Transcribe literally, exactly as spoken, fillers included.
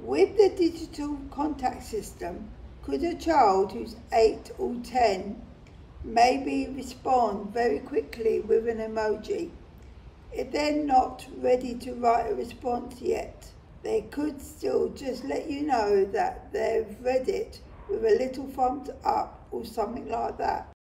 With the digital contact system, could a child who's eight or ten maybe respond very quickly with an emoji? If they're not ready to write a response yet, they could still just let you know that they've read it with a little thumbs up or something like that.